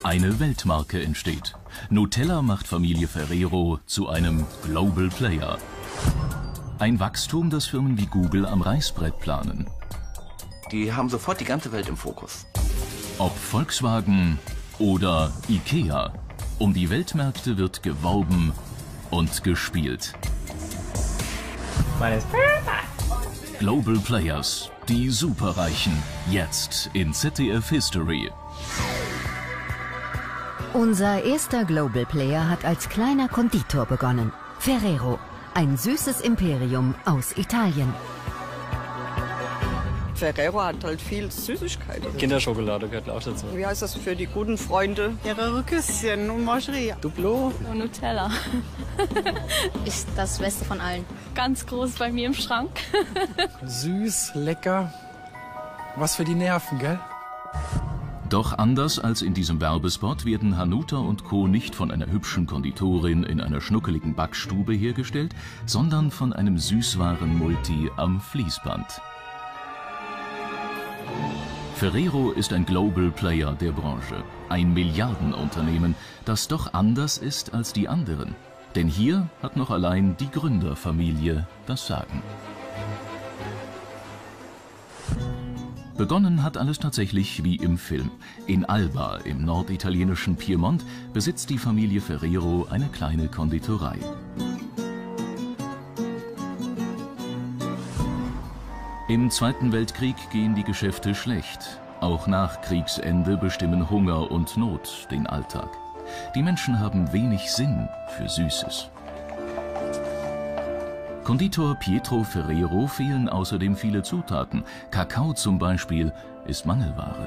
Eine Weltmarke entsteht. Nutella macht Familie Ferrero zu einem Global Player. Ein Wachstum, das Firmen wie Google am Reißbrett planen. Die haben sofort die ganze Welt im Fokus. Ob Volkswagen oder Ikea. Um die Weltmärkte wird geworben und gespielt. Global Players, die Superreichen, jetzt in ZDF History. Unser erster Global Player hat als kleiner Konditor begonnen. Ferrero, ein süßes Imperium aus Italien. Ferrero hat halt viel Süßigkeiten. Kinderschokolade gehört auch dazu. Wie heißt das für die guten Freunde? Ferrero Küsschen und Mangerie. Duplo. Und Nutella. Ist das Beste von allen. Ganz groß bei mir im Schrank. Süß, lecker. Was für die Nerven, gell? Doch anders als in diesem Werbespot werden Hanuta und Co. nicht von einer hübschen Konditorin in einer schnuckeligen Backstube hergestellt, sondern von einem Süßwaren-Multi am Fließband. Ferrero ist ein Global Player der Branche, ein Milliardenunternehmen, das doch anders ist als die anderen. Denn hier hat noch allein die Gründerfamilie das Sagen. Begonnen hat alles tatsächlich wie im Film. In Alba, im norditalienischen Piemont, besitzt die Familie Ferrero eine kleine Konditorei. Im Zweiten Weltkrieg gehen die Geschäfte schlecht. Auch nach Kriegsende bestimmen Hunger und Not den Alltag. Die Menschen haben wenig Sinn für Süßes. Konditor Pietro Ferrero fehlen außerdem viele Zutaten. Kakao zum Beispiel ist Mangelware.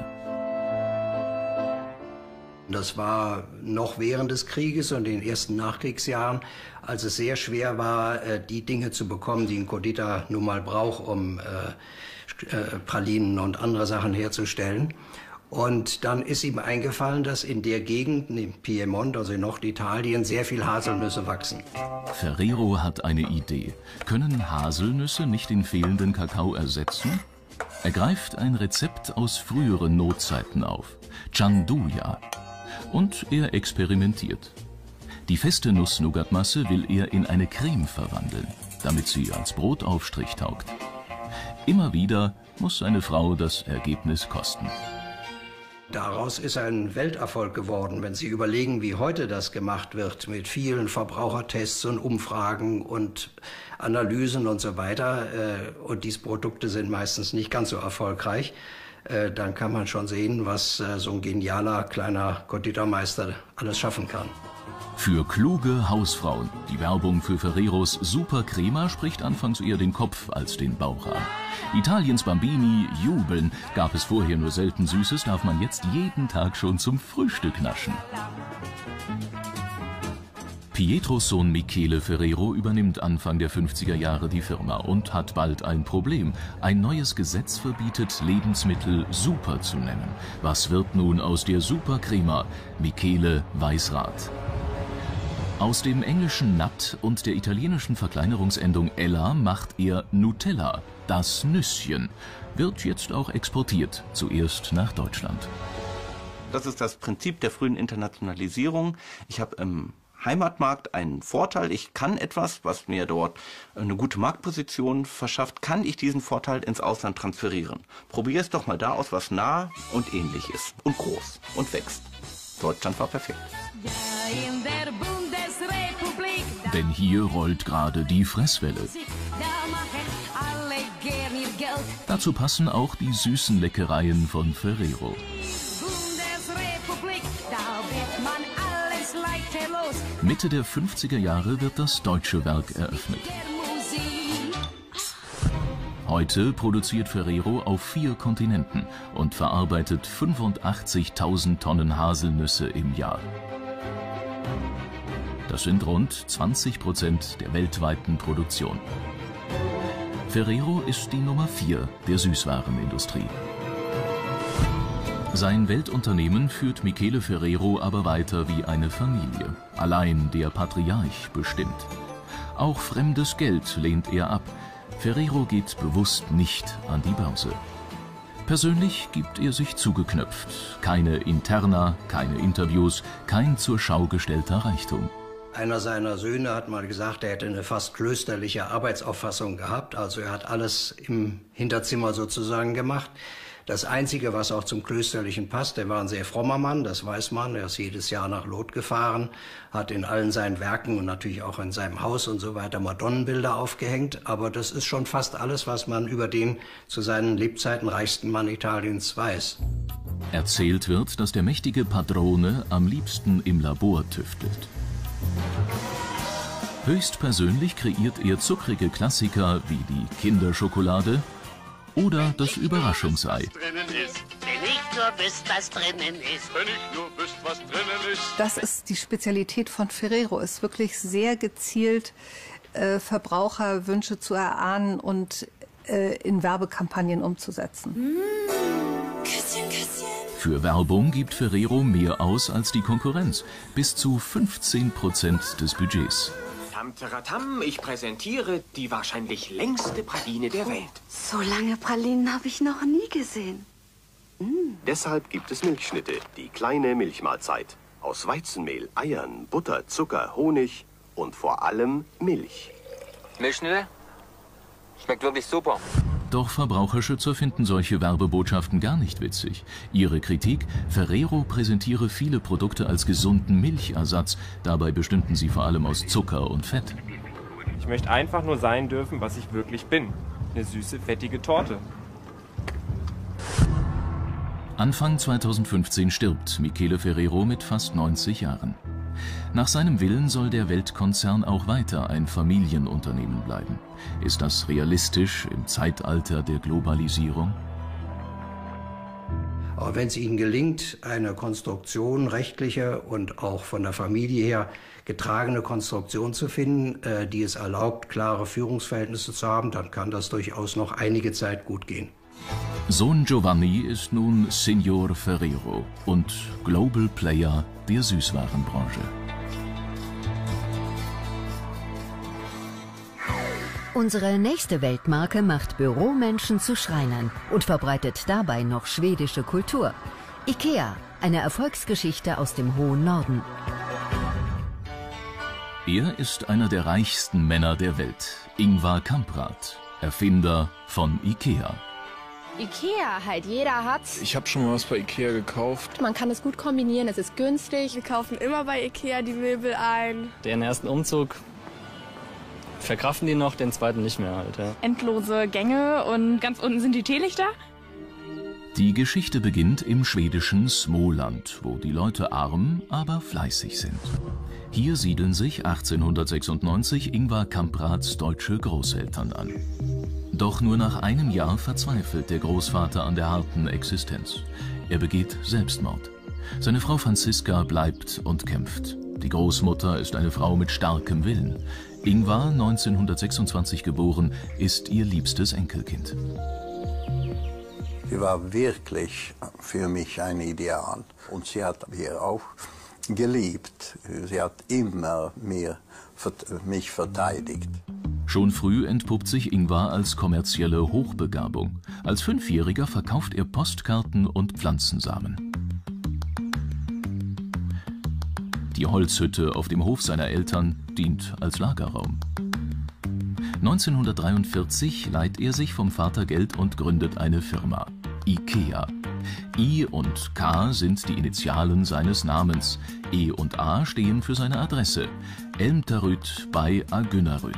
Das war noch während des Krieges und in den ersten Nachkriegsjahren, als es sehr schwer war, die Dinge zu bekommen, die ein Konditor nun mal braucht, um Pralinen und andere Sachen herzustellen. Und dann ist ihm eingefallen, dass in der Gegend, in Piemont, also in Norditalien, sehr viel Haselnüsse wachsen. Ferrero hat eine Idee. Können Haselnüsse nicht den fehlenden Kakao ersetzen? Er greift ein Rezept aus früheren Notzeiten auf. Gianduja. Und er experimentiert. Die feste Nuss-Nougat-Masse will er in eine Creme verwandeln, damit sie als Brotaufstrich taugt. Immer wieder muss seine Frau das Ergebnis kosten. Daraus ist ein Welterfolg geworden, wenn Sie überlegen, wie heute das gemacht wird, mit vielen Verbrauchertests und Umfragen und Analysen und so weiter. Und diese Produkte sind meistens nicht ganz so erfolgreich. Dann kann man schon sehen, was so ein genialer kleiner Konditormeister alles schaffen kann. Für kluge Hausfrauen. Die Werbung für Ferreros Super Crema spricht anfangs eher den Kopf als den Bauch an. Italiens Bambini jubeln. Gab es vorher nur selten Süßes, darf man jetzt jeden Tag schon zum Frühstück naschen. Pietros Sohn Michele Ferrero übernimmt Anfang der 50er Jahre die Firma und hat bald ein Problem. Ein neues Gesetz verbietet, Lebensmittel Super zu nennen. Was wird nun aus der Super Crema? Michele weiß Rat. Aus dem englischen Nut und der italienischen Verkleinerungsendung Ella macht er Nutella, das Nüsschen. Wird jetzt auch exportiert, zuerst nach Deutschland. Das ist das Prinzip der frühen Internationalisierung. Ich habe im Heimatmarkt einen Vorteil. Ich kann etwas, was mir dort eine gute Marktposition verschafft, kann ich diesen Vorteil ins Ausland transferieren. Probier es doch mal da aus, was nah und ähnlich ist und groß und wächst. Deutschland war perfekt. Denn hier rollt gerade die Fresswelle. Dazu passen auch die süßen Leckereien von Ferrero. Mitte der 50er Jahre wird das deutsche Werk eröffnet. Heute produziert Ferrero auf 4 Kontinenten und verarbeitet 85.000 Tonnen Haselnüsse im Jahr. Das sind rund 20% der weltweiten Produktion. Ferrero ist die Nummer 4 der Süßwarenindustrie. Sein Weltunternehmen führt Michele Ferrero aber weiter wie eine Familie. Allein der Patriarch bestimmt. Auch fremdes Geld lehnt er ab. Ferrero geht bewusst nicht an die Börse. Persönlich gibt er sich zugeknöpft. Keine Interna, keine Interviews, kein zur Schau gestellter Reichtum. Einer seiner Söhne hat mal gesagt, er hätte eine fast klösterliche Arbeitsauffassung gehabt. Also er hat alles im Hinterzimmer sozusagen gemacht. Das Einzige, was auch zum Klösterlichen passt, er war ein sehr frommer Mann, das weiß man. Er ist jedes Jahr nach Lot gefahren, hat in allen seinen Werken und natürlich auch in seinem Haus und so weiter Madonnenbilder aufgehängt. Aber das ist schon fast alles, was man über den zu seinen Lebzeiten reichsten Mann Italiens weiß. Erzählt wird, dass der mächtige Padrone am liebsten im Labor tüftelt. Höchstpersönlich kreiert er zuckrige Klassiker wie die Kinderschokolade oder das Überraschungsei. Wenn ich nur wüsste, was drinnen ist. Wenn ich nur wüsste, was drinnen ist. Das ist die Spezialität von Ferrero, ist wirklich sehr gezielt Verbraucherwünsche zu erahnen und in Werbekampagnen umzusetzen. Küsschen, Küsschen. Für Werbung gibt Ferrero mehr aus als die Konkurrenz, bis zu 15% des Budgets. Tamteratam, ich präsentiere die wahrscheinlich längste Praline der Welt. So lange Pralinen habe ich noch nie gesehen. Deshalb gibt es Milchschnitte, die kleine Milchmahlzeit. Aus Weizenmehl, Eiern, Butter, Zucker, Honig und vor allem Milch. Milchschnitte? Schmeckt wirklich super. Doch Verbraucherschützer finden solche Werbebotschaften gar nicht witzig. Ihre Kritik: Ferrero präsentiere viele Produkte als gesunden Milchersatz. Dabei bestünden sie vor allem aus Zucker und Fett. Ich möchte einfach nur sein dürfen, was ich wirklich bin. Eine süße, fettige Torte. Anfang 2015 stirbt Michele Ferrero mit fast 90 Jahren. Nach seinem Willen soll der Weltkonzern auch weiter ein Familienunternehmen bleiben. Ist das realistisch im Zeitalter der Globalisierung? Aber wenn es Ihnen gelingt, eine Konstruktion, rechtliche und auch von der Familie her getragene Konstruktion zu finden, die es erlaubt, klare Führungsverhältnisse zu haben, dann kann das durchaus noch einige Zeit gut gehen. Sohn Giovanni ist nun Signor Ferrero und Global Player der Süßwarenbranche. Unsere nächste Weltmarke macht Büromenschen zu Schreinern und verbreitet dabei noch schwedische Kultur. IKEA, eine Erfolgsgeschichte aus dem hohen Norden. Er ist einer der reichsten Männer der Welt, Ingvar Kamprad, Erfinder von IKEA. Ikea halt, jeder hat's. Ich habe schon mal was bei Ikea gekauft. Man kann es gut kombinieren, es ist günstig. Wir kaufen immer bei Ikea die Möbel ein. Den ersten Umzug verkraften die noch, den zweiten nicht mehr halt, ja. Endlose Gänge und ganz unten sind die Teelichter. Die Geschichte beginnt im schwedischen Småland, wo die Leute arm, aber fleißig sind. Hier siedeln sich 1896 Ingvar Kamprads deutsche Großeltern an. Doch nur nach einem Jahr verzweifelt der Großvater an der harten Existenz. Er begeht Selbstmord. Seine Frau Franziska bleibt und kämpft. Die Großmutter ist eine Frau mit starkem Willen. Ingvar, 1926 geboren, ist ihr liebstes Enkelkind. Sie war wirklich für mich ein Ideal. Und sie hat mich auch geliebt. Sie hat immer mich verteidigt. Schon früh entpuppt sich Ingvar als kommerzielle Hochbegabung. Als 5-Jähriger verkauft er Postkarten und Pflanzensamen. Die Holzhütte auf dem Hof seiner Eltern dient als Lagerraum. 1943 leiht er sich vom Vater Geld und gründet eine Firma, IKEA. I und K sind die Initialen seines Namens. E und A stehen für seine Adresse, Elmterud bei Agunnaryd.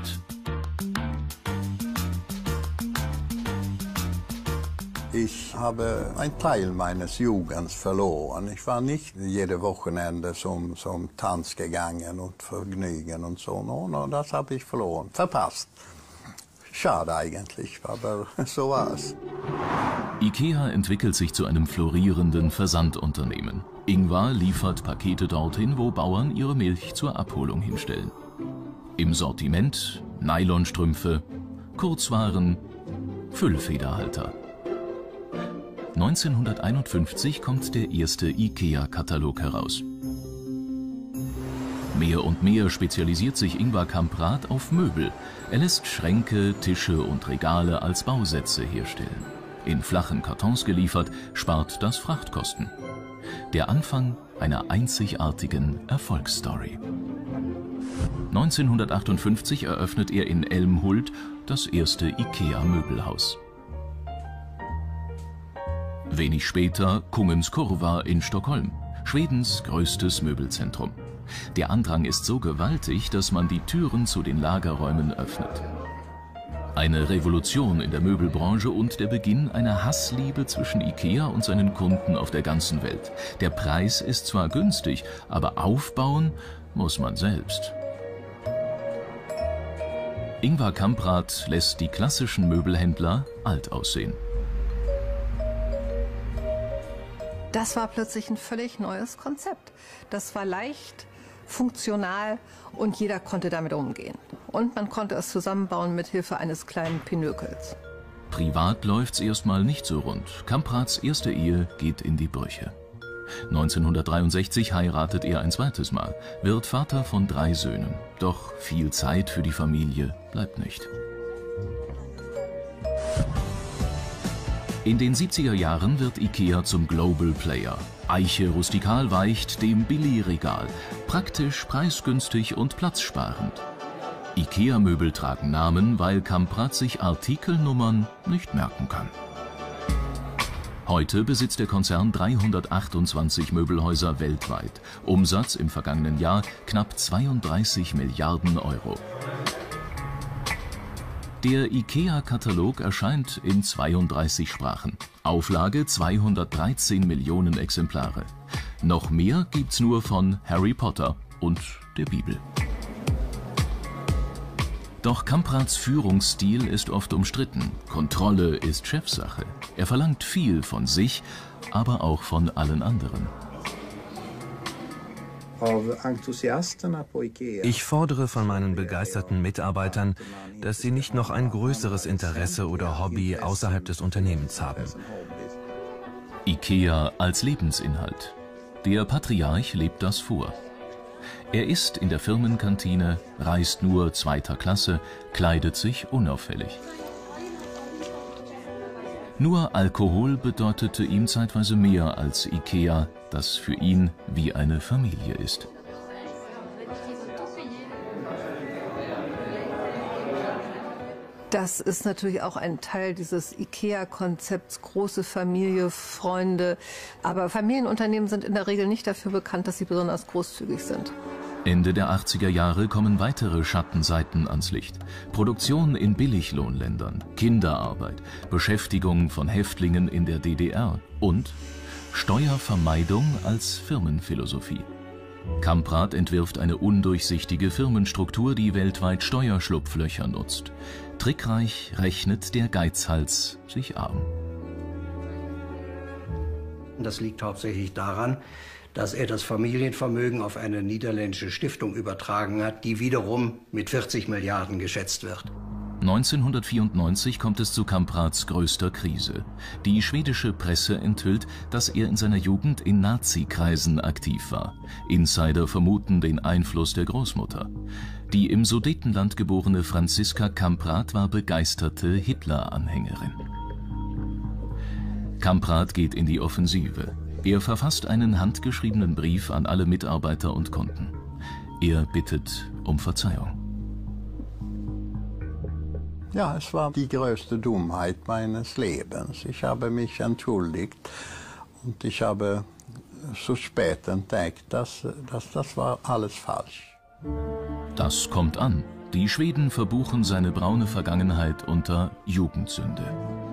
Ich habe einen Teil meines Jugends verloren. Ich war nicht jede Wochenende zum Tanz gegangen und Vergnügen und so. Und das habe ich verloren, verpasst. Schade eigentlich, aber so war es. IKEA entwickelt sich zu einem florierenden Versandunternehmen. Ingvar liefert Pakete dorthin, wo Bauern ihre Milch zur Abholung hinstellen. Im Sortiment Nylonstrümpfe, Kurzwaren, Füllfederhalter. 1951 kommt der erste IKEA-Katalog heraus. Mehr und mehr spezialisiert sich Ingvar Kamprad auf Möbel. Er lässt Schränke, Tische und Regale als Bausätze herstellen. in flachen Kartons geliefert, spart das Frachtkosten. Der Anfang einer einzigartigen Erfolgsstory. 1958 eröffnet er in Älmhult das erste IKEA-Möbelhaus. Wenig später Kungens Kurva in Stockholm, Schwedens größtes Möbelzentrum. Der Andrang ist so gewaltig, dass man die Türen zu den Lagerräumen öffnet. Eine Revolution in der Möbelbranche und der Beginn einer Hassliebe zwischen IKEA und seinen Kunden auf der ganzen Welt. Der Preis ist zwar günstig, aber aufbauen muss man selbst. Ingvar Kamprad lässt die klassischen Möbelhändler alt aussehen. Das war plötzlich ein völlig neues Konzept. Das war leicht, funktional und jeder konnte damit umgehen. Und man konnte es zusammenbauen mit Hilfe eines kleinen Pinökels. Privat läuft's erstmal nicht so rund. Kamprads erste Ehe geht in die Brüche. 1963 heiratet er ein zweites Mal, wird Vater von 3 Söhnen. Doch viel Zeit für die Familie bleibt nicht. In den 70er Jahren wird IKEA zum Global Player. Eiche rustikal weicht dem Billigregal. Praktisch, preisgünstig und platzsparend. IKEA-Möbel tragen Namen, weil Kamprad sich Artikelnummern nicht merken kann. Heute besitzt der Konzern 328 Möbelhäuser weltweit. Umsatz im vergangenen Jahr knapp 32 Milliarden Euro. Der IKEA-Katalog erscheint in 32 Sprachen. Auflage 213 Millionen Exemplare. Noch mehr gibt's nur von Harry Potter und der Bibel. Doch Kamprads Führungsstil ist oft umstritten. Kontrolle ist Chefsache. Er verlangt viel von sich, aber auch von allen anderen. Ich fordere von meinen begeisterten Mitarbeitern, dass sie nicht noch ein größeres Interesse oder Hobby außerhalb des Unternehmens haben. IKEA als Lebensinhalt. Der Patriarch lebt das vor. Er isst in der Firmenkantine, reist nur 2. Klasse, kleidet sich unauffällig. Nur Alkohol bedeutete ihm zeitweise mehr als IKEA, das für ihn wie eine Familie ist. Das ist natürlich auch ein Teil dieses IKEA-Konzepts, große Familie, Freunde. Aber Familienunternehmen sind in der Regel nicht dafür bekannt, dass sie besonders großzügig sind. Ende der 80er Jahre kommen weitere Schattenseiten ans Licht. Produktion in Billiglohnländern, Kinderarbeit, Beschäftigung von Häftlingen in der DDR und Steuervermeidung als Firmenphilosophie. Kamprad entwirft eine undurchsichtige Firmenstruktur, die weltweit Steuerschlupflöcher nutzt. Trickreich rechnet der Geizhals sich arm. Das liegt hauptsächlich daran, dass er das Familienvermögen auf eine niederländische Stiftung übertragen hat, die wiederum mit 40 Milliarden geschätzt wird. 1994 kommt es zu Kamprads größter Krise. Die schwedische Presse enthüllt, dass er in seiner Jugend in Nazi-Kreisen aktiv war. Insider vermuten den Einfluss der Großmutter. Die im Sudetenland geborene Franziska Kamprad war begeisterte Hitler-Anhängerin. Kamprad geht in die Offensive. Er verfasst einen handgeschriebenen Brief an alle Mitarbeiter und Kunden. Er bittet um Verzeihung. Ja, es war die größte Dummheit meines Lebens. Ich habe mich entschuldigt und ich habe so spät entdeckt, dass das war alles falsch. Das kommt an. Die Schweden verbuchen seine braune Vergangenheit unter Jugendsünde.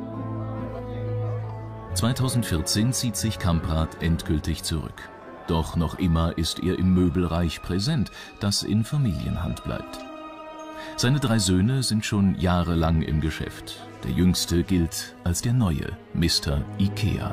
2014 zieht sich Kamprad endgültig zurück. Doch noch immer ist er im Möbelreich präsent, das in Familienhand bleibt. Seine 3 Söhne sind schon jahrelang im Geschäft. Der jüngste gilt als der neue Mr. IKEA.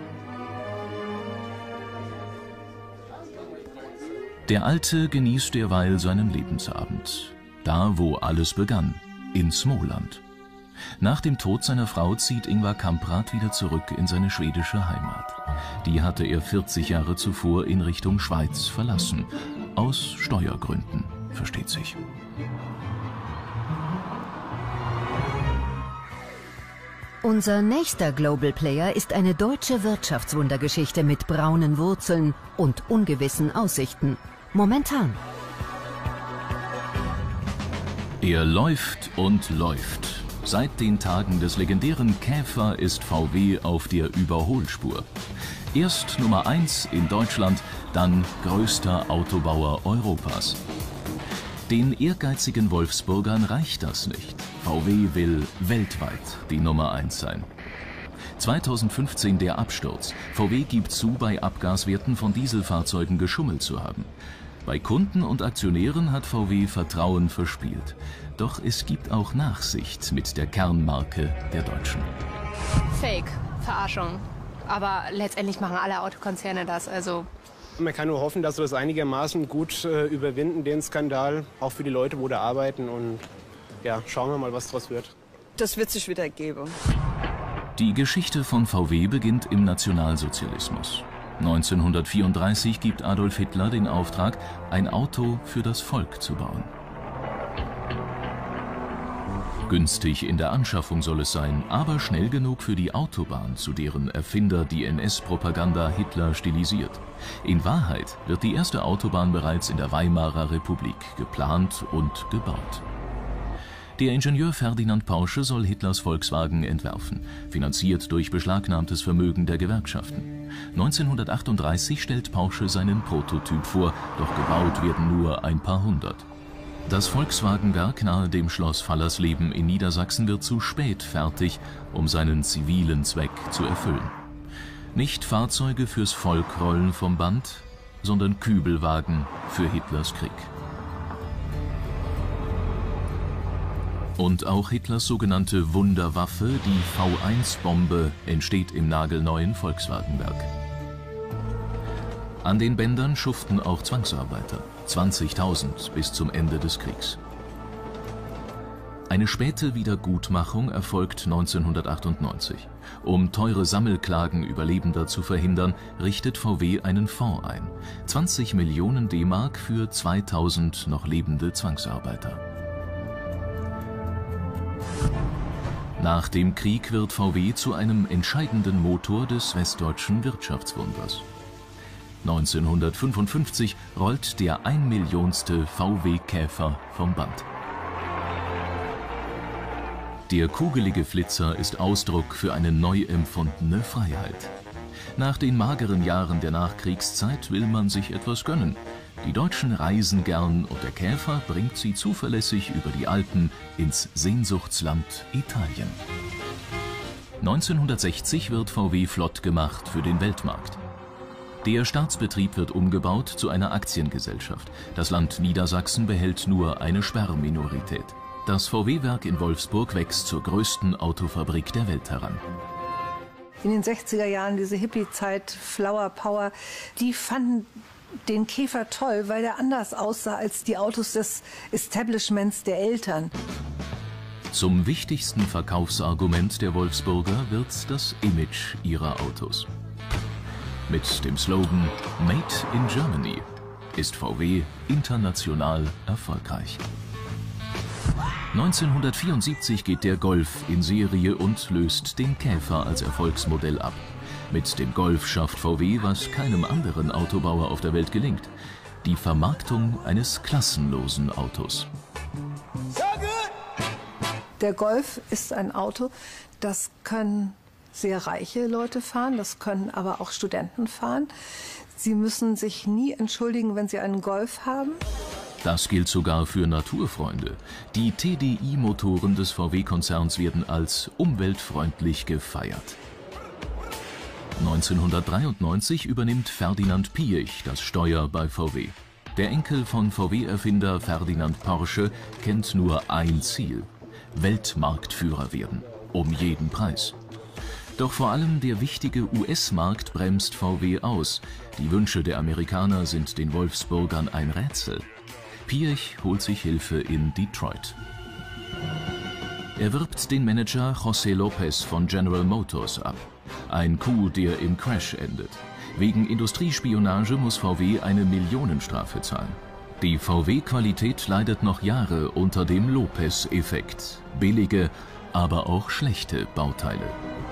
Der Alte genießt derweil seinen Lebensabend. Da, wo alles begann, in Småland. Nach dem Tod seiner Frau zieht Ingvar Kamprad wieder zurück in seine schwedische Heimat. Die hatte er 40 Jahre zuvor in Richtung Schweiz verlassen. Aus Steuergründen, versteht sich. Unser nächster Global Player ist eine deutsche Wirtschaftswundergeschichte mit braunen Wurzeln und ungewissen Aussichten. Momentan. Er läuft und läuft. Seit den Tagen des legendären Käfer ist VW auf der Überholspur. Erst Nummer 1 in Deutschland, dann größter Autobauer Europas. Den ehrgeizigen Wolfsburgern reicht das nicht. VW will weltweit die Nummer 1 sein. 2015 der Absturz. VW gibt zu, bei Abgaswerten von Dieselfahrzeugen geschummelt zu haben. Bei Kunden und Aktionären hat VW Vertrauen verspielt. Doch es gibt auch Nachsicht mit der Kernmarke der Deutschen. Fake, Verarschung. Aber letztendlich machen alle Autokonzerne das, also... Man kann nur hoffen, dass wir das einigermaßen gut überwinden, den Skandal, auch für die Leute, wo da arbeiten. Und ja, schauen wir mal, was daraus wird. Das wird sich wieder geben. Die Geschichte von VW beginnt im Nationalsozialismus. 1934 gibt Adolf Hitler den Auftrag, ein Auto für das Volk zu bauen. Günstig in der Anschaffung soll es sein, aber schnell genug für die Autobahn, zu deren Erfinder die NS-Propaganda Hitler stilisiert. In Wahrheit wird die erste Autobahn bereits in der Weimarer Republik geplant und gebaut. Der Ingenieur Ferdinand Porsche soll Hitlers Volkswagen entwerfen, finanziert durch beschlagnahmtes Vermögen der Gewerkschaften. 1938 stellt Porsche seinen Prototyp vor, doch gebaut werden nur ein paar hundert. Das Volkswagenwerk nahe dem Schloss Fallersleben in Niedersachsen wird zu spät fertig, um seinen zivilen Zweck zu erfüllen. Nicht Fahrzeuge fürs Volk rollen vom Band, sondern Kübelwagen für Hitlers Krieg. Und auch Hitlers sogenannte Wunderwaffe, die V1-Bombe, entsteht im nagelneuen Volkswagenwerk. An den Bändern schuften auch Zwangsarbeiter, 20.000 bis zum Ende des Kriegs. Eine späte Wiedergutmachung erfolgt 1998. Um teure Sammelklagen Überlebender zu verhindern, richtet VW einen Fonds ein. 20 Millionen D-Mark für 2000 noch lebende Zwangsarbeiter. Nach dem Krieg wird VW zu einem entscheidenden Motor des westdeutschen Wirtschaftswunders. 1955 rollt der 1 Millionste VW Käfer vom Band. Der kugelige Flitzer ist Ausdruck für eine neu empfundene Freiheit. Nach den mageren Jahren der Nachkriegszeit will man sich etwas gönnen. Die Deutschen reisen gern und der Käfer bringt sie zuverlässig über die Alpen ins Sehnsuchtsland Italien. 1960 wird VW flott gemacht für den Weltmarkt. Der Staatsbetrieb wird umgebaut zu einer Aktiengesellschaft. Das Land Niedersachsen behält nur eine Sperrminorität. Das VW-Werk in Wolfsburg wächst zur größten Autofabrik der Welt heran. In den 60er Jahren, diese Hippie-Zeit, Flower Power, die fanden den Käfer toll, weil der anders aussah als die Autos des Establishments der Eltern. Zum wichtigsten Verkaufsargument der Wolfsburger wird das Image ihrer Autos. Mit dem Slogan Made in Germany ist VW international erfolgreich. 1974 geht der Golf in Serie und löst den Käfer als Erfolgsmodell ab. Mit dem Golf schafft VW, was keinem anderen Autobauer auf der Welt gelingt: die Vermarktung eines klassenlosen Autos. Der Golf ist ein Auto, das können sehr reiche Leute fahren, das können aber auch Studenten fahren. Sie müssen sich nie entschuldigen, wenn sie einen Golf haben. Das gilt sogar für Naturfreunde. Die TDI-Motoren des VW-Konzerns werden als umweltfreundlich gefeiert. 1993 übernimmt Ferdinand Piëch das Steuer bei VW. Der Enkel von VW-Erfinder Ferdinand Porsche kennt nur ein Ziel: Weltmarktführer werden, um jeden Preis. Doch vor allem der wichtige US-Markt bremst VW aus. Die Wünsche der Amerikaner sind den Wolfsburgern ein Rätsel. Piëch holt sich Hilfe in Detroit. Er wirbt den Manager José López von General Motors ab. Ein Coup, der im Crash endet. Wegen Industriespionage muss VW eine Millionenstrafe zahlen. Die VW-Qualität leidet noch Jahre unter dem López-Effekt. Billige, aber auch schlechte Bauteile.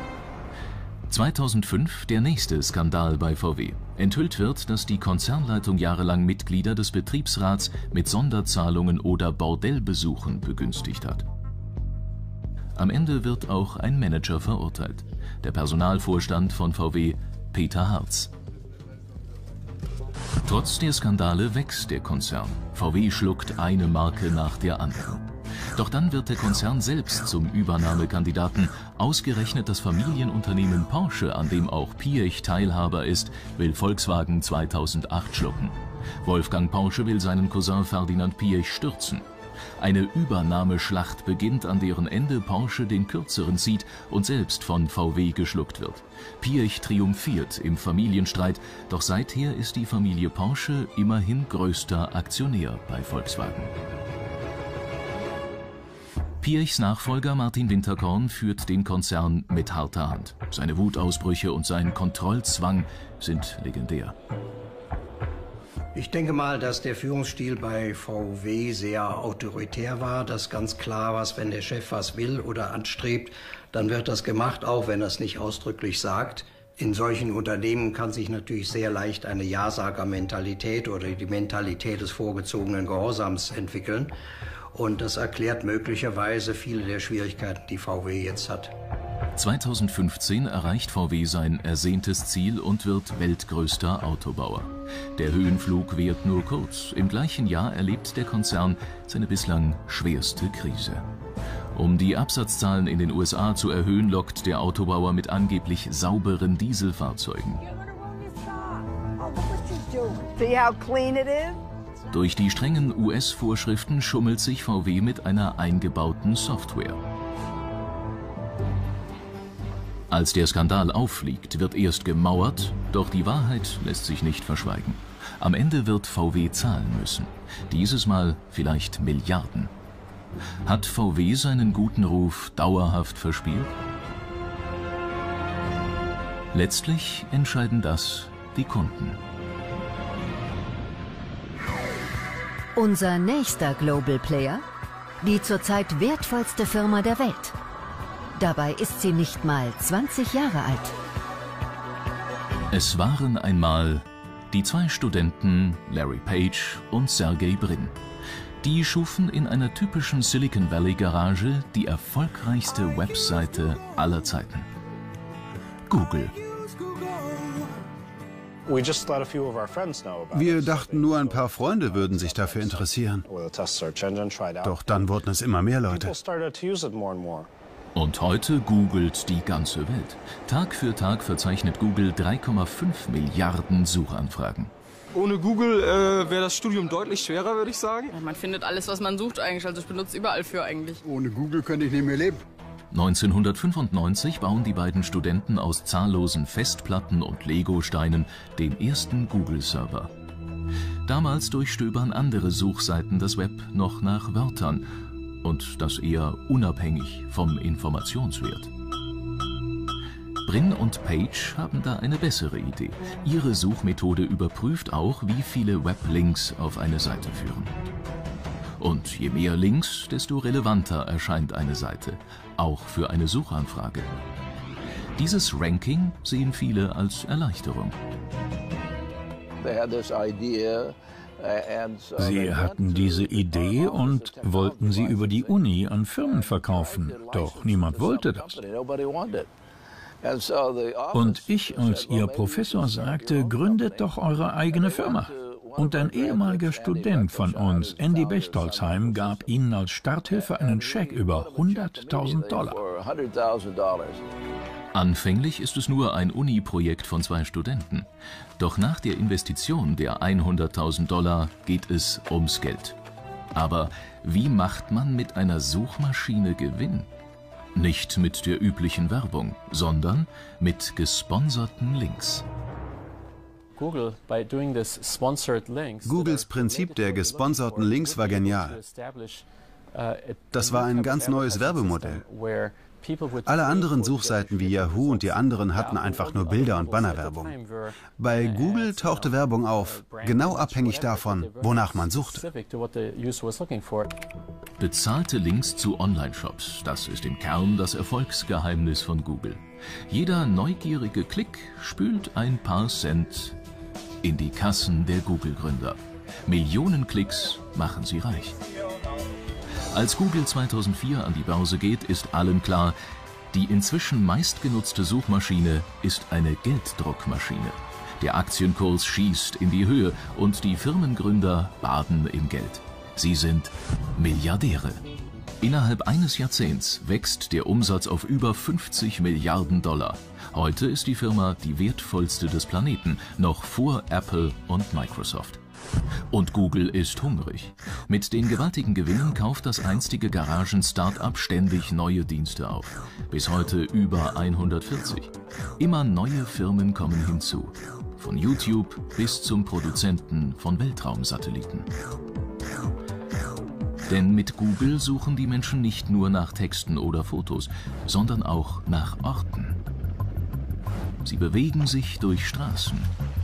2005 der nächste Skandal bei VW. Enthüllt wird, dass die Konzernleitung jahrelang Mitglieder des Betriebsrats mit Sonderzahlungen oder Bordellbesuchen begünstigt hat. Am Ende wird auch ein Manager verurteilt. Der Personalvorstand von VW, Peter Hartz. Trotz der Skandale wächst der Konzern. VW schluckt eine Marke nach der anderen. Doch dann wird der Konzern selbst zum Übernahmekandidaten. Ausgerechnet das Familienunternehmen Porsche, an dem auch Piëch Teilhaber ist, will Volkswagen 2008 schlucken. Wolfgang Porsche will seinen Cousin Ferdinand Piëch stürzen. Eine Übernahmeschlacht beginnt, an deren Ende Porsche den Kürzeren zieht und selbst von VW geschluckt wird. Piëch triumphiert im Familienstreit, doch seither ist die Familie Porsche immerhin größter Aktionär bei Volkswagen. Piëchs Nachfolger Martin Winterkorn führt den Konzern mit harter Hand. Seine Wutausbrüche und sein Kontrollzwang sind legendär. Ich denke mal, dass der Führungsstil bei VW sehr autoritär war, dass ganz klar war, wenn der Chef was will oder anstrebt, dann wird das gemacht, auch wenn er es nicht ausdrücklich sagt. In solchen Unternehmen kann sich natürlich sehr leicht eine Ja-Sager-Mentalität oder die Mentalität des vorgezogenen Gehorsams entwickeln. Und das erklärt möglicherweise viele der Schwierigkeiten, die VW jetzt hat. 2015 erreicht VW sein ersehntes Ziel und wird weltgrößter Autobauer. Der Höhenflug währt nur kurz. Im gleichen Jahr erlebt der Konzern seine bislang schwerste Krise. Um die Absatzzahlen in den USA zu erhöhen, lockt der Autobauer mit angeblich sauberen Dieselfahrzeugen. Durch die strengen US-Vorschriften schummelt sich VW mit einer eingebauten Software. Als der Skandal auffliegt, wird erst gemauert, doch die Wahrheit lässt sich nicht verschweigen. Am Ende wird VW zahlen müssen. Dieses Mal vielleicht Milliarden. Hat VW seinen guten Ruf dauerhaft verspielt? Letztlich entscheiden das die Kunden. Unser nächster Global Player? Die zurzeit wertvollste Firma der Welt. Dabei ist sie nicht mal 20 Jahre alt. Es waren einmal die zwei Studenten Larry Page und Sergey Brin. Die schufen in einer typischen Silicon Valley Garage die erfolgreichste Webseite aller Zeiten. Google. Wir dachten, nur ein paar Freunde würden sich dafür interessieren. Doch dann wurden es immer mehr Leute. Und heute googelt die ganze Welt. Tag für Tag verzeichnet Google 3,5 Milliarden Suchanfragen. Ohne Google wäre das Studium deutlich schwerer, würde ich sagen. Man findet alles, was man sucht eigentlich, also ich benutze überall für eigentlich. Ohne Google könnte ich nicht mehr leben. 1995 bauen die beiden Studenten aus zahllosen Festplatten und Lego-Steinen den ersten Google-Server. Damals durchstöbern andere Suchseiten das Web noch nach Wörtern und das eher unabhängig vom Informationswert. Brin und Page haben da eine bessere Idee. Ihre Suchmethode überprüft auch, wie viele Weblinks auf eine Seite führen. Und je mehr Links, desto relevanter erscheint eine Seite, auch für eine Suchanfrage. Dieses Ranking sehen viele als Erleichterung. Sie hatten diese Idee und wollten sie über die Uni an Firmen verkaufen, doch niemand wollte das. Und ich als Ihr Professor sagte, gründet doch eure eigene Firma. Und ein ehemaliger Student von uns, Andy Bechtolsheim, gab ihnen als Starthilfe einen Scheck über $100.000. Anfänglich ist es nur ein Uni-Projekt von 2 Studenten. Doch nach der Investition der $100.000 geht es ums Geld. Aber wie macht man mit einer Suchmaschine Gewinn? Nicht mit der üblichen Werbung, sondern mit gesponserten Links. Googles Prinzip der gesponserten Links war genial. Das war ein ganz neues Werbemodell. Alle anderen Suchseiten wie Yahoo und die anderen hatten einfach nur Bilder und Bannerwerbung. Bei Google tauchte Werbung auf, genau abhängig davon, wonach man suchte. Bezahlte Links zu Online-Shops, das ist im Kern das Erfolgsgeheimnis von Google. Jeder neugierige Klick spült ein paar Cent in die Kassen der Google-Gründer. Millionen Klicks machen sie reich. Als Google 2004 an die Börse geht, ist allen klar, die inzwischen meistgenutzte Suchmaschine ist eine Gelddruckmaschine. Der Aktienkurs schießt in die Höhe und die Firmengründer baden im Geld. Sie sind Milliardäre. Innerhalb eines Jahrzehnts wächst der Umsatz auf über 50 Milliarden $. Heute ist die Firma die wertvollste des Planeten, noch vor Apple und Microsoft. Und Google ist hungrig. Mit den gewaltigen Gewinnen kauft das einstige Garagen-Start-up ständig neue Dienste auf. Bis heute über 140. Immer neue Firmen kommen hinzu. Von YouTube bis zum Produzenten von Weltraumsatelliten. Denn mit Google suchen die Menschen nicht nur nach Texten oder Fotos, sondern auch nach Orten. Sie bewegen sich durch Straßen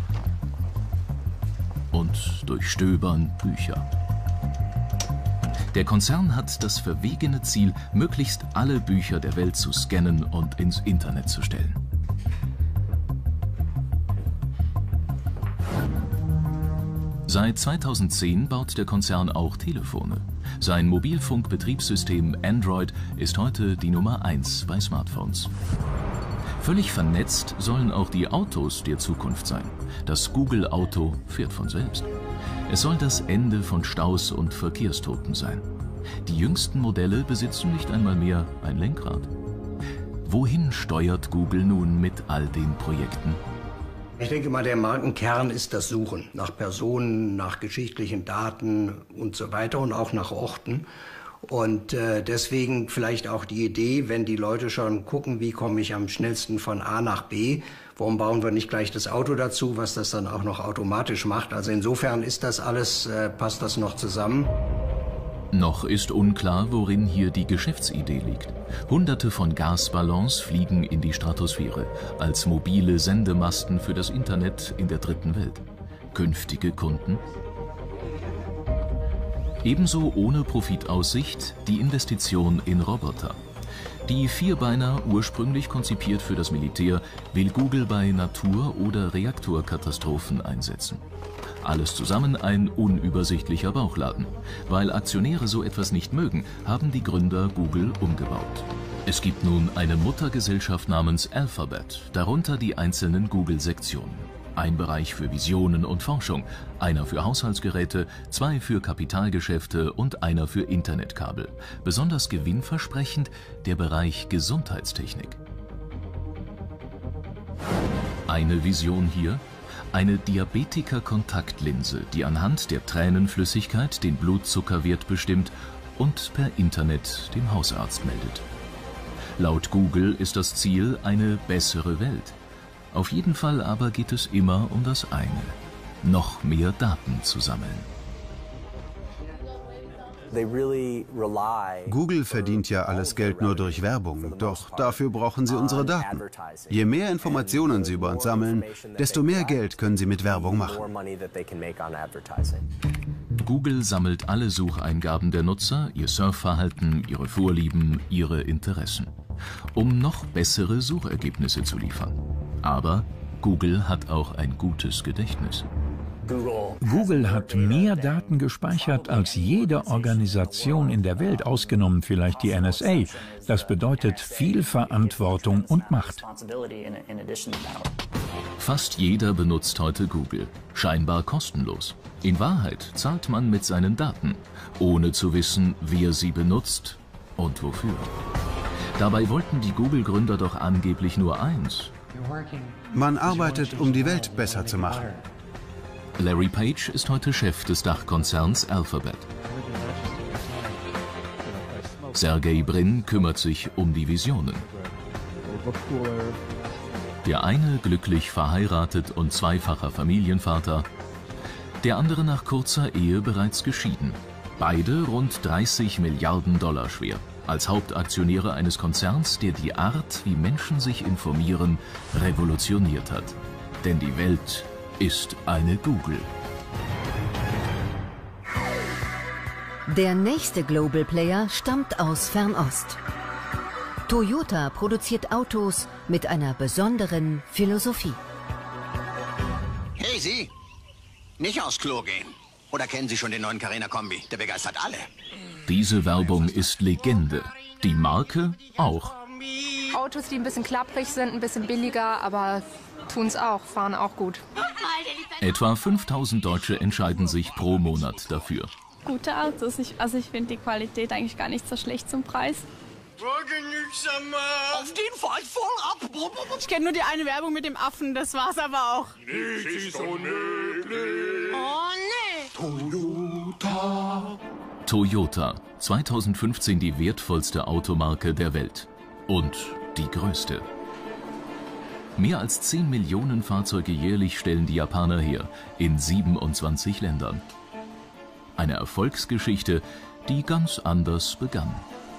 und durchstöbern Bücher. Der Konzern hat das verwegene Ziel, möglichst alle Bücher der Welt zu scannen und ins Internet zu stellen. Seit 2010 baut der Konzern auch Telefone. Sein Mobilfunkbetriebssystem Android ist heute die Nummer 1 bei Smartphones. Völlig vernetzt sollen auch die Autos der Zukunft sein. Das Google-Auto fährt von selbst. Es soll das Ende von Staus und Verkehrstoten sein. Die jüngsten Modelle besitzen nicht einmal mehr ein Lenkrad. Wohin steuert Google nun mit all den Projekten? Ich denke mal, der Markenkern ist das Suchen nach Personen, nach geschichtlichen Daten und so weiter und auch nach Orten. Und deswegen vielleicht auch die Idee, wenn die Leute schon gucken, wie komme ich am schnellsten von A nach B, warum bauen wir nicht gleich das Auto dazu, was das dann auch noch automatisch macht. Also insofern ist das alles, passt das noch zusammen. Noch ist unklar, worin hier die Geschäftsidee liegt. Hunderte von Gasballons fliegen in die Stratosphäre als mobile Sendemasten für das Internet in der dritten Welt. Künftige Kunden? Ebenso ohne Profitaussicht die Investition in Roboter. Die Vierbeiner, ursprünglich konzipiert für das Militär, will Google bei Natur- oder Reaktorkatastrophen einsetzen. Alles zusammen ein unübersichtlicher Bauchladen. Weil Aktionäre so etwas nicht mögen, haben die Gründer Google umgebaut. Es gibt nun eine Muttergesellschaft namens Alphabet, darunter die einzelnen Google-Sektionen. Ein Bereich für Visionen und Forschung, einer für Haushaltsgeräte, 2 für Kapitalgeschäfte und einer für Internetkabel. Besonders gewinnversprechend der Bereich Gesundheitstechnik. Eine Vision hier? Eine Diabetiker-Kontaktlinse, die anhand der Tränenflüssigkeit den Blutzuckerwert bestimmt und per Internet dem Hausarzt meldet. Laut Google ist das Ziel eine bessere Welt. Auf jeden Fall aber geht es immer um das eine: noch mehr Daten zu sammeln. Google verdient ja alles Geld nur durch Werbung, doch dafür brauchen sie unsere Daten. Je mehr Informationen sie über uns sammeln, desto mehr Geld können sie mit Werbung machen. Google sammelt alle Sucheingaben der Nutzer, ihr Surfverhalten, ihre Vorlieben, ihre Interessen, um noch bessere Suchergebnisse zu liefern. Aber Google hat auch ein gutes Gedächtnis. Google hat mehr Daten gespeichert als jede Organisation in der Welt, ausgenommen vielleicht die NSA. Das bedeutet viel Verantwortung und Macht. Fast jeder benutzt heute Google, scheinbar kostenlos. In Wahrheit zahlt man mit seinen Daten, ohne zu wissen, wer sie benutzt und wofür. Dabei wollten die Google-Gründer doch angeblich nur eins: Man arbeitet, um die Welt besser zu machen. Larry Page ist heute Chef des Dachkonzerns Alphabet. Sergey Brin kümmert sich um die Visionen. Der eine glücklich verheiratet und zweifacher Familienvater, der andere nach kurzer Ehe bereits geschieden. Beide rund 30 Milliarden $ schwer. Als Hauptaktionäre eines Konzerns, der die Art, wie Menschen sich informieren, revolutioniert hat. Denn die Welt ist eine Google. Der nächste Global Player stammt aus Fernost. Toyota produziert Autos mit einer besonderen Philosophie. Hey Sie, nicht aufs Klo gehen. Oder kennen Sie schon den neuen Carena Kombi? Der begeistert alle. Diese Werbung ist Legende. Die Marke auch. Autos, die ein bisschen klapprig sind, ein bisschen billiger, aber tun's auch, fahren auch gut. Etwa 5000 Deutsche entscheiden sich pro Monat dafür. Gute Autos. Ich finde die Qualität eigentlich gar nicht so schlecht zum Preis. Auf den fahr ich voll ab. Ich kenne nur die eine Werbung mit dem Affen, das war's aber auch. Nichts ist unmöglich. Oh nee. Toyota, 2015 die wertvollste Automarke der Welt. Und die größte. Mehr als 10 Millionen Fahrzeuge jährlich stellen die Japaner her, in 27 Ländern. Eine Erfolgsgeschichte, die ganz anders begann.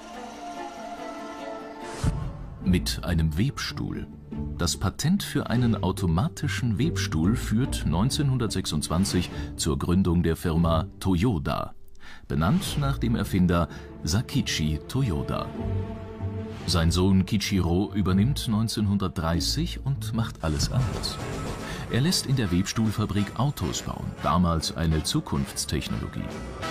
Mit einem Webstuhl. Das Patent für einen automatischen Webstuhl führt 1926 zur Gründung der Firma Toyoda, benannt nach dem Erfinder Sakichi Toyoda. Sein Sohn Kichiro übernimmt 1930 und macht alles anders. Er lässt in der Webstuhlfabrik Autos bauen, damals eine Zukunftstechnologie.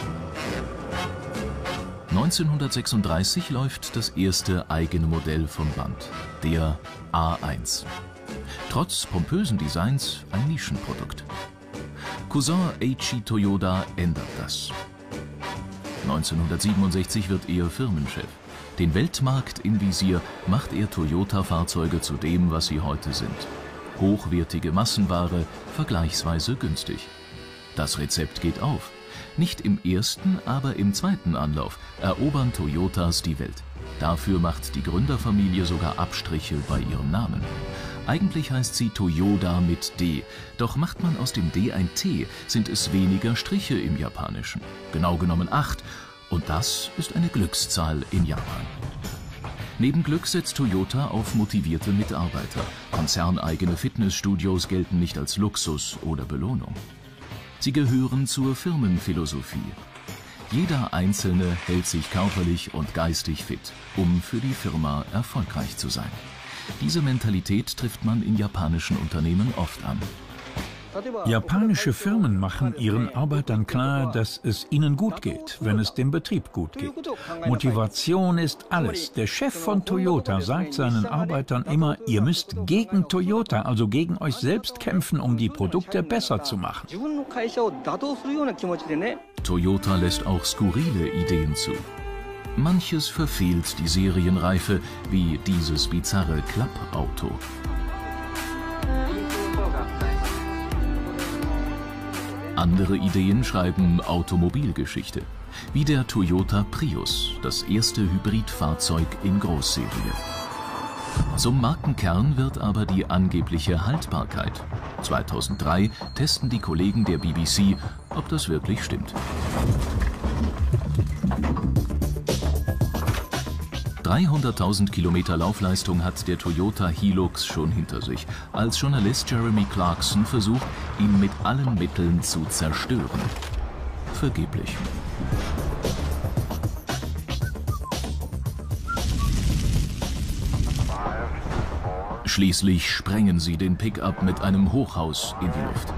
1936 läuft das erste eigene Modell vom Band, der A1. Trotz pompösen Designs ein Nischenprodukt. Cousin Eiichi Toyoda ändert das. 1967 wird er Firmenchef. Den Weltmarkt im Visier macht er Toyota-Fahrzeuge zu dem, was sie heute sind. Hochwertige Massenware, vergleichsweise günstig. Das Rezept geht auf. Nicht im ersten, aber im zweiten Anlauf erobern Toyotas die Welt. Dafür macht die Gründerfamilie sogar Abstriche bei ihrem Namen. Eigentlich heißt sie Toyoda mit D, doch macht man aus dem D ein T, sind es weniger Striche im Japanischen. Genau genommen 8. Und das ist eine Glückszahl in Japan. Neben Glück setzt Toyota auf motivierte Mitarbeiter. Konzerneigene Fitnessstudios gelten nicht als Luxus oder Belohnung. Sie gehören zur Firmenphilosophie. Jeder Einzelne hält sich körperlich und geistig fit, um für die Firma erfolgreich zu sein. Diese Mentalität trifft man in japanischen Unternehmen oft an. Japanische Firmen machen ihren Arbeitern klar, dass es ihnen gut geht, wenn es dem Betrieb gut geht. Motivation ist alles. Der Chef von Toyota sagt seinen Arbeitern immer, ihr müsst gegen Toyota, also gegen euch selbst kämpfen, um die Produkte besser zu machen. Toyota lässt auch skurrile Ideen zu. Manches verfehlt die Serienreife, wie dieses bizarre Klappauto. Andere Ideen schreiben Automobilgeschichte, wie der Toyota Prius, das erste Hybridfahrzeug in Großserie. Zum Markenkern wird aber die angebliche Haltbarkeit. 2003 testen die Kollegen der BBC, ob das wirklich stimmt. 300.000 Kilometer Laufleistung hat der Toyota Hilux schon hinter sich, als Journalist Jeremy Clarkson versucht, ihn mit allen Mitteln zu zerstören. Vergeblich. Schließlich sprengen sie den Pickup mit einem Hochhaus in die Luft.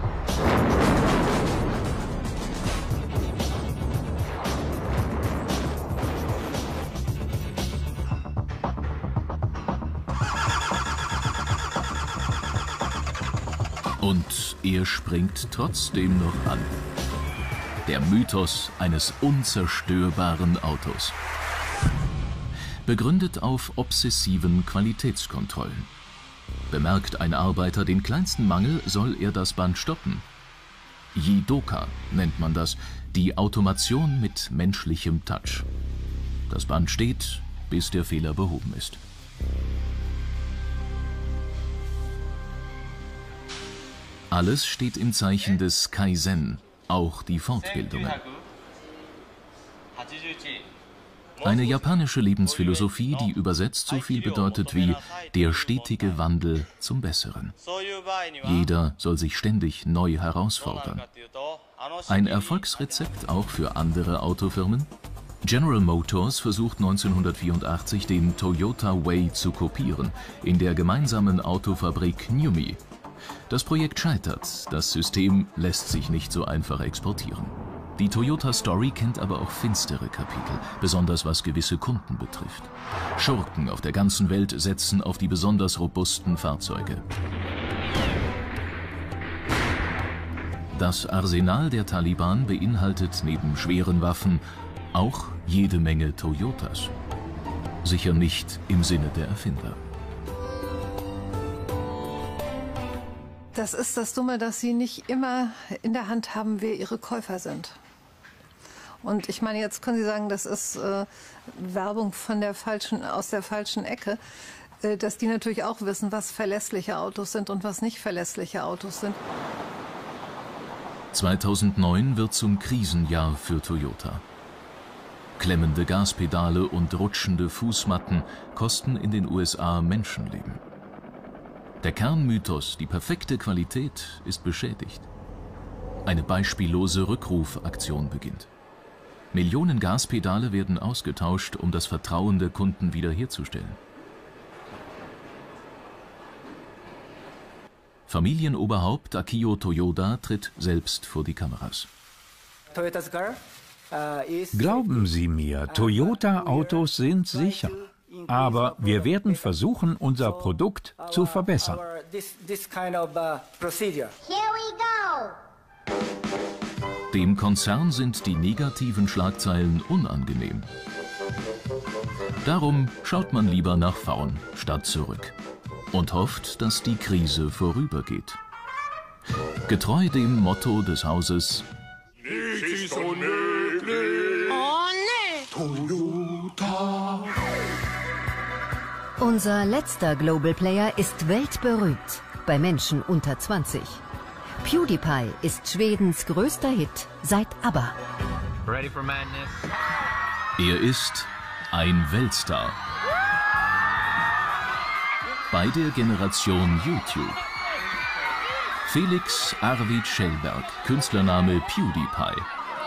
Und er springt trotzdem noch an. Der Mythos eines unzerstörbaren Autos. Begründet auf obsessiven Qualitätskontrollen. Bemerkt ein Arbeiter den kleinsten Mangel, soll er das Band stoppen. Jidoka nennt man das, die Automation mit menschlichem Touch. Das Band steht, bis der Fehler behoben ist. Alles steht im Zeichen des Kaizen, auch die Fortbildungen. Eine japanische Lebensphilosophie, die übersetzt so viel bedeutet wie der stetige Wandel zum Besseren. Jeder soll sich ständig neu herausfordern. Ein Erfolgsrezept auch für andere Autofirmen? General Motors versucht 1984 den Toyota Way zu kopieren, in der gemeinsamen Autofabrik NUMMI. Das Projekt scheitert, das System lässt sich nicht so einfach exportieren. Die Toyota Story kennt aber auch finstere Kapitel, besonders was gewisse Kunden betrifft. Schurken auf der ganzen Welt setzen auf die besonders robusten Fahrzeuge. Das Arsenal der Taliban beinhaltet neben schweren Waffen auch jede Menge Toyotas. Sicher nicht im Sinne der Erfinder. Das ist das Dumme, dass sie nicht immer in der Hand haben, wer ihre Käufer sind. Und ich meine, jetzt können Sie sagen, das ist Werbung aus der falschen Ecke, dass die natürlich auch wissen, was verlässliche Autos sind und was nicht verlässliche Autos sind. 2009 wird zum Krisenjahr für Toyota. Klemmende Gaspedale und rutschende Fußmatten kosten in den USA Menschenleben. Der Kernmythos, die perfekte Qualität, ist beschädigt. Eine beispiellose Rückrufaktion beginnt. Millionen Gaspedale werden ausgetauscht, um das Vertrauen der Kunden wiederherzustellen. Familienoberhaupt Akio Toyoda tritt selbst vor die Kameras. Glauben Sie mir, Toyota-Autos sind sicher. Aber wir werden versuchen, unser Produkt zu verbessern. Dem Konzern sind die negativen Schlagzeilen unangenehm. Darum schaut man lieber nach vorn statt zurück und hofft, dass die Krise vorübergeht. Getreu dem Motto des Hauses: Nichts ist unmöglich. Oh nee! Toyota. Unser letzter Global Player ist weltberühmt bei Menschen unter 20. PewDiePie ist Schwedens größter Hit seit ABBA. Ready for madness? Er ist ein Weltstar. Bei der Generation YouTube. Felix Arvid Schellberg, Künstlername PewDiePie.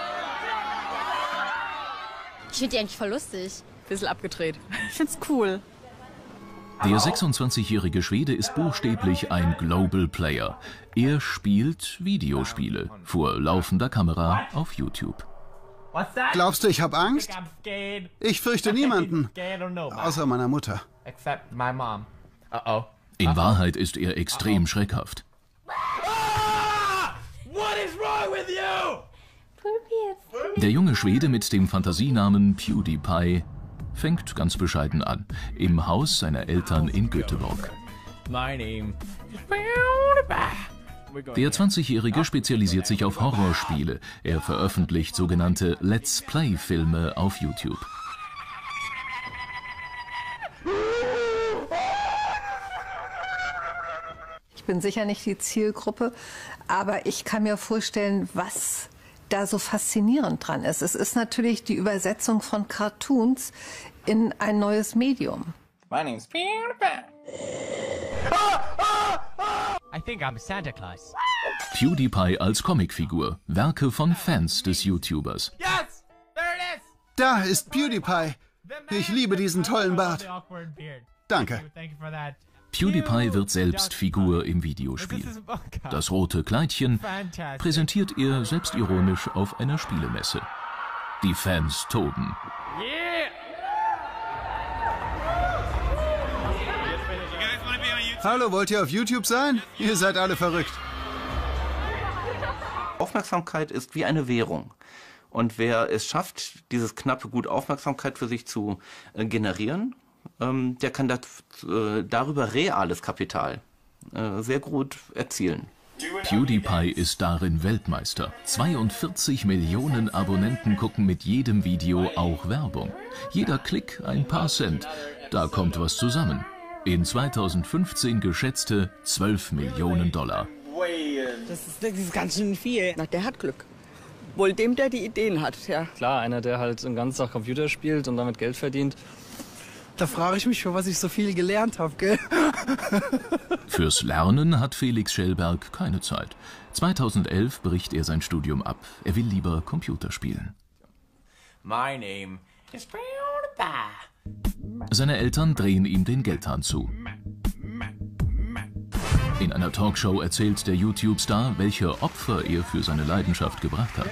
Ich finde die eigentlich voll lustig. Bisschen abgedreht. Ich find's cool. Der 26-jährige Schwede ist buchstäblich ein Global Player. Er spielt Videospiele vor laufender Kamera auf YouTube. Glaubst du, ich habe Angst? Ich fürchte niemanden, außer meiner Mutter. In Wahrheit ist er extrem schreckhaft. Der junge Schwede mit dem Fantasienamen PewDiePie fängt ganz bescheiden an, im Haus seiner Eltern in Göteborg. Der 20-Jährige spezialisiert sich auf Horrorspiele. Er veröffentlicht sogenannte Let's Play-Filme auf YouTube. Ich bin sicher nicht die Zielgruppe, aber ich kann mir vorstellen, was da so faszinierend dran ist. Es ist natürlich die Übersetzung von Cartoons in ein neues Medium. My name's PewDiePie. I think I'm Santa Claus. PewDiePie als Comicfigur, Werke von Fans des YouTubers. Yes! There it is! Da ist PewDiePie. Ich liebe diesen tollen Bart. Danke. PewDiePie wird selbst Figur im Videospiel. Das rote Kleidchen präsentiert er selbstironisch auf einer Spielemesse. Die Fans toben. Hallo, wollt ihr auf YouTube sein? Ihr seid alle verrückt. Aufmerksamkeit ist wie eine Währung. Und wer es schafft, dieses knappe Gut Aufmerksamkeit für sich zu generieren, der kann darüber reales Kapital sehr gut erzielen. PewDiePie ist darin Weltmeister. 42 Millionen Abonnenten gucken mit jedem Video auch Werbung. Jeder Klick ein paar Cent. Da kommt was zusammen. In 2015 geschätzte $12 Millionen. Das ist ganz schön viel. Na, der hat Glück. Wohl dem, der die Ideen hat, ja. Klar, einer, der halt den ganzen Tag Computer spielt und damit Geld verdient. Da frage ich mich, für was ich so viel gelernt habe, gell? Fürs Lernen hat Felix Schellberg keine Zeit. 2011 bricht er sein Studium ab. Er will lieber Computer spielen. My name is PewDiePie. Seine Eltern drehen ihm den Geldhahn zu. In einer Talkshow erzählt der YouTube-Star, welche Opfer er für seine Leidenschaft gebracht hat.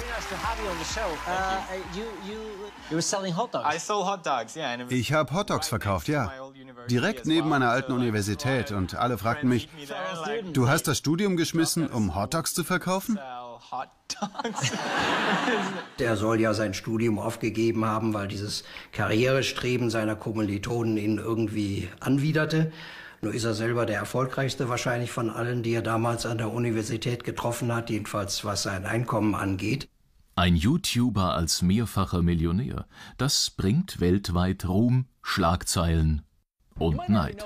Ich habe Hotdogs verkauft, ja. Direkt neben meiner alten Universität und alle fragten mich, du hast das Studium geschmissen, um Hotdogs zu verkaufen? Der soll ja sein Studium aufgegeben haben, weil dieses Karrierestreben seiner Kommilitonen ihn irgendwie anwiderte. Nur ist er selber der erfolgreichste wahrscheinlich von allen, die er damals an der Universität getroffen hat, jedenfalls was sein Einkommen angeht. Ein YouTuber als mehrfacher Millionär, das bringt weltweit Ruhm, Schlagzeilen und Neid.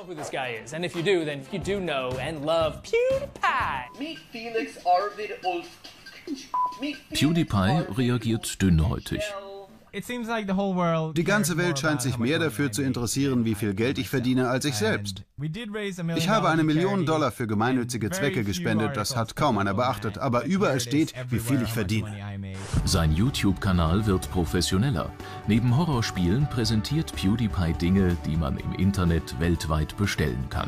PewDiePie reagiert dünnhäutig. Die ganze Welt scheint sich mehr dafür zu interessieren, wie viel Geld ich verdiene, als ich selbst. Ich habe $1 Million für gemeinnützige Zwecke gespendet, das hat kaum einer beachtet, aber überall steht, wie viel ich verdiene. Sein YouTube-Kanal wird professioneller. Neben Horrorspielen präsentiert PewDiePie Dinge, die man im Internet weltweit bestellen kann.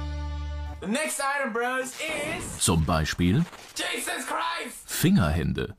Zum Beispiel Fingerhände.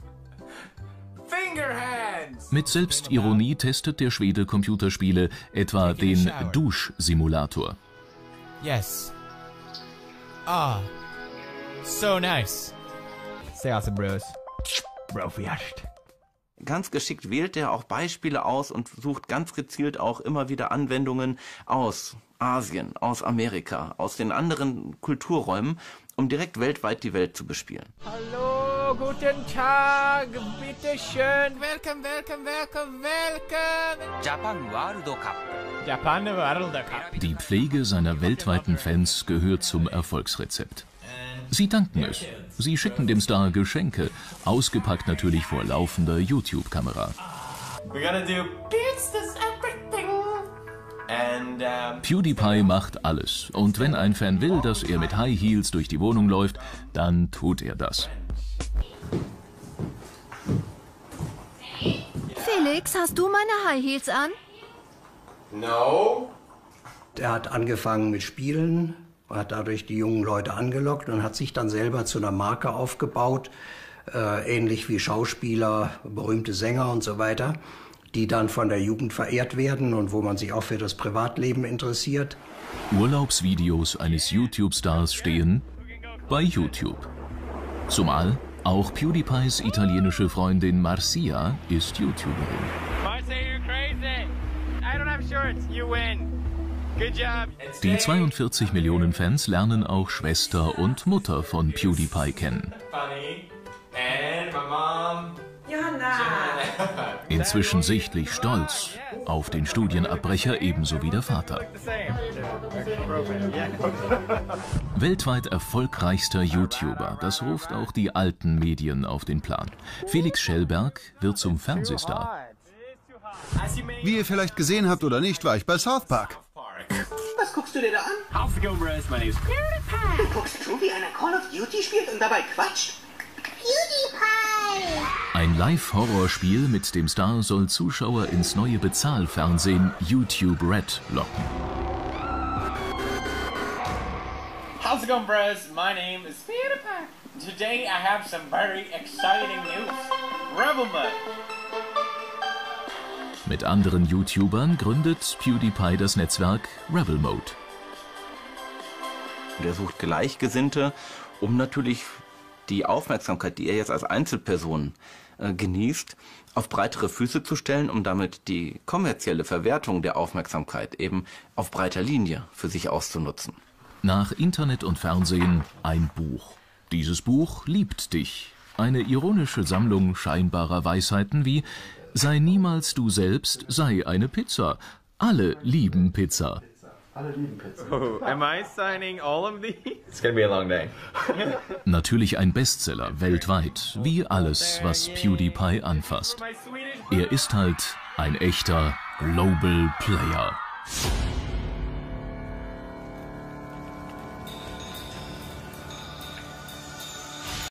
Mit Selbstironie testet der Schwede Computerspiele, etwa den Duschsimulator. Yes. Ah. So nice. Sehr awesome, Bros. Bro, verarscht. Ganz geschickt wählt er auch Beispiele aus und sucht ganz gezielt auch immer wieder Anwendungen aus Asien, aus Amerika, aus den anderen Kulturräumen, um direkt weltweit die Welt zu bespielen. Hallo, guten Tag, bitteschön. Welcome, welcome, welcome, welcome. Japan World Cup. Japan World Cup. Die Pflege seiner weltweiten Fans gehört zum Erfolgsrezept. Sie danken es. Sie schicken dem Star Geschenke, ausgepackt natürlich vor laufender YouTube-Kamera. PewDiePie macht alles. Und wenn ein Fan will, dass er mit High Heels durch die Wohnung läuft, dann tut er das. Felix, hast du meine High Heels an? No. Er hat angefangen mit Spielen, hat dadurch die jungen Leute angelockt und hat sich dann selber zu einer Marke aufgebaut, ähnlich wie Schauspieler, berühmte Sänger und so weiter, die dann von der Jugend verehrt werden und wo man sich auch für das Privatleben interessiert. Urlaubsvideos eines YouTube-Stars stehen bei YouTube. Zumal auch PewDiePies italienische Freundin Marcia ist YouTuberin. Marcia, you're crazy. I don't have shorts. You win. Good job. Die 42 Millionen Fans lernen auch Schwester und Mutter von PewDiePie kennen. And my mom. Inzwischen sichtlich stolz auf den Studienabbrecher, ebenso wie der Vater. Weltweit erfolgreichster YouTuber, das ruft auch die alten Medien auf den Plan. Felix Schellberg wird zum Fernsehstar. Wie ihr vielleicht gesehen habt oder nicht, war ich bei South Park. Was guckst du dir da an? How's it going, bros? My name's PewDiePie. Du guckst zu, wie einer Call of Duty spielt und dabei quatscht? PewDiePie! Ein Live-Horrorspiel mit dem Star soll Zuschauer ins neue Bezahlfernsehen YouTube Red locken. How's it going, bros? My name is PewDiePie. Today I have some very exciting news. Rebel Mode. Mit anderen YouTubern gründet PewDiePie das Netzwerk Rebel Mode. Der sucht Gleichgesinnte, um natürlich die Aufmerksamkeit, die er jetzt als Einzelperson genießt, auf breitere Füße zu stellen, um damit die kommerzielle Verwertung der Aufmerksamkeit eben auf breiter Linie für sich auszunutzen. Nach Internet und Fernsehen ein Buch. Dieses Buch liebt dich. Eine ironische Sammlung scheinbarer Weisheiten wie: sei niemals du selbst, sei eine Pizza. Alle lieben Pizza. Alle lieben Pizza. Oh, am I signing all of these? It's gonna be a long day. Natürlich ein Bestseller weltweit, wie alles, was PewDiePie anfasst. Er ist halt ein echter Global Player.